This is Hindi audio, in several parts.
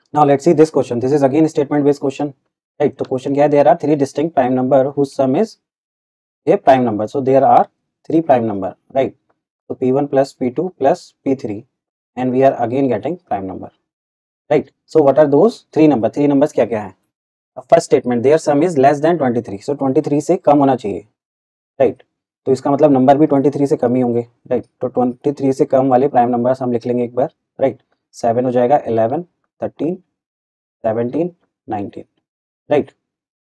Now let's see this question, this is again statement based question, right. तो क्वेश्चन क्या है, there are 3 distinct prime number whose sum is a prime number, so there are 3 prime number, right. तो p1 plus p2 plus p3 and we are again getting prime number, right? So what are those 3 number? 3 numbers क्या क्या है? First statement, there sum is less than 23, सो 23 से कम होना चाहिए, राइट। तो इसका मतलब नंबर भी 23 से कम ही होंगे, राइट। तो 23 से कम वाले प्राइम नंबर्स हम लिख लेंगे एक बार, राइट। 7 हो जाएगा, 11, 13, 17, 19, राइट।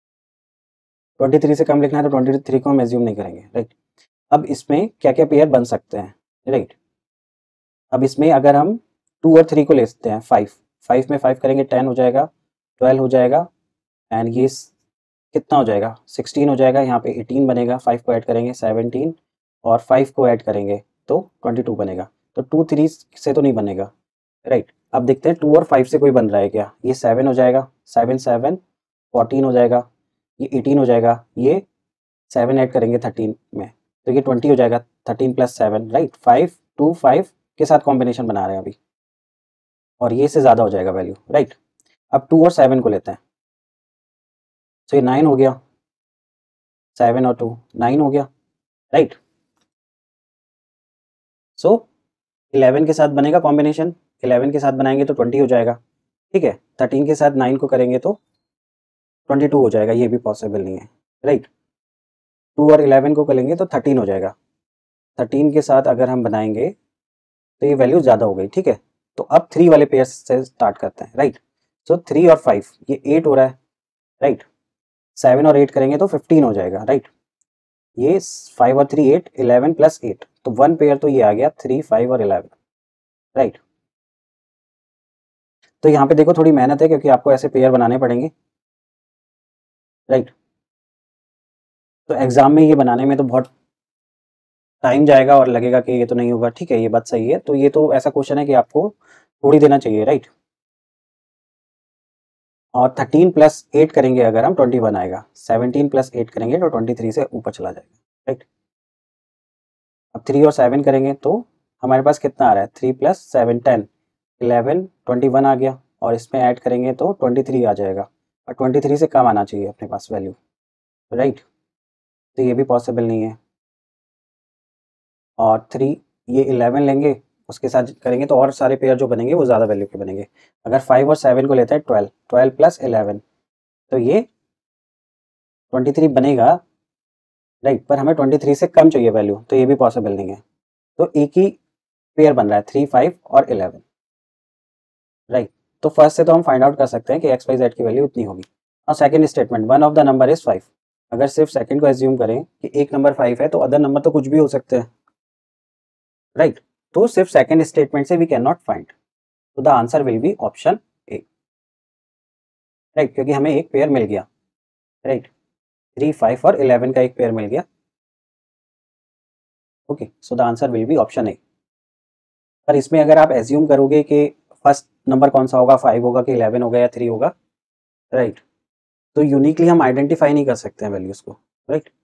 23 से कम लिखना है तो 23 को हम एज्यूम नहीं करेंगे, राइट। अब इसमें क्या क्या पेयर बन सकते हैं, राइट। अब इसमें अगर हम 2 और 3 को ले सकते हैं, 5 में 5 करेंगे 10 हो जाएगा, 12 हो जाएगा, एंड ये कितना हो जाएगा, 16 हो जाएगा, यहाँ पे 18 बनेगा, 5 को ऐड करेंगे 17 और 5 को ऐड करेंगे तो 22 बनेगा। तो 2 3 से तो नहीं बनेगा, राइट। अब देखते हैं 2 और 5 से कोई बन रहा है क्या। ये 7 हो जाएगा, 7 7 14 हो जाएगा, ये 18 हो जाएगा, ये 7 ऐड करेंगे 13 में तो ये 20 हो जाएगा, 13 + 7, राइट। 5 2 5 के साथ कॉम्बिनेशन बना रहे हैं अभी, और ये से ज़्यादा हो जाएगा वैल्यू, राइट। अब 2 और 7 को लेते हैं, तो ये 9 हो गया, 7 और 2 9 हो गया, राइट। सो 11 के साथ बनेगा कॉम्बिनेशन, 11 के साथ बनाएंगे तो 20 हो जाएगा, ठीक है। 13 के साथ 9 को करेंगे तो 22 हो जाएगा, ये भी पॉसिबल नहीं है, राइट। 2 और 11 को करेंगे तो 13 हो जाएगा, 13 के साथ अगर हम बनाएंगे तो ये वैल्यू ज़्यादा हो गई, ठीक है। तो अब 3 वाले पेयर से स्टार्ट करते हैं, राइट। सो 3 और 5 ये 8 हो रहा है, राइट। 7 और 8 करेंगे तो 15 हो जाएगा, राइट। ये 5 और 3 8, 11 + 8, तो 1 पेयर तो ये आ गया 3 5 और 11, राइट। तो यहाँ पे देखो थोड़ी मेहनत है क्योंकि आपको ऐसे पेयर बनाने पड़ेंगे, राइट। तो एग्जाम में ये बनाने में तो बहुत टाइम जाएगा और लगेगा कि ये तो नहीं होगा, ठीक है, ये बात सही है। तो ये तो ऐसा क्वेश्चन है कि आपको थोड़ी देना चाहिए, राइट। और 13 + 8 करेंगे अगर हम 21 आएगा, 17 + 8 करेंगे तो 23 से ऊपर चला जाएगा, राइट। अब 3 और 7 करेंगे तो हमारे पास कितना आ रहा है, 3 + 7 10, 11 21 आ गया, और इसमें ऐड करेंगे तो 23 आ जाएगा, और 23 से कम आना चाहिए अपने पास वैल्यू, राइट। तो ये भी पॉसिबल नहीं है। और 3 ये 11 लेंगे, उसके साथ करेंगे तो और सारे पेयर जो बनेंगे वो ज़्यादा वैल्यू के बनेंगे। अगर 5 और 7 को लेते हैं 12, 12 + 11 तो ये 23 बनेगा, राइट। पर हमें 23 से कम चाहिए वैल्यू, तो ये भी पॉसिबल नहीं है। तो एक ही पेयर बन रहा है 3 5 और 11, राइट। तो फर्स्ट से तो हम फाइंड आउट कर सकते हैं कि एक्स वाई जेड की वैल्यू उतनी होगी। और second statement, one of the number is 5, अगर सिर्फ सेकंड को एज्यूम करें कि एक नंबर 5 है तो अदर नंबर तो कुछ भी हो सकते हैं, राइट। तो सिर्फ सेकंड स्टेटमेंट से वी कैन नॉट फाइंड, तो the answer will be option A, right. क्योंकि हमें एक पेयर मिल गया, राइट। 3 5 और 11 का एक पेयर मिल गया, okay. So the answer will be option A. पर इसमें अगर आप एज्यूम करोगे कि फर्स्ट नंबर कौन सा होगा, 5 होगा कि 11 होगा या 3 होगा, राइट, तो यूनिकली हम आइडेंटिफाई नहीं कर सकते हैं वैल्यूज को, राइट।